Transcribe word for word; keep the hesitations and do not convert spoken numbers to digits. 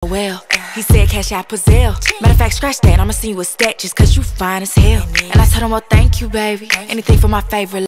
well. He said cash out Pazelle. Matter of fact, scratch that, I'ma send you a stat just cause you fine as hell. And I told him, well, thank you, baby. Anything for my favorite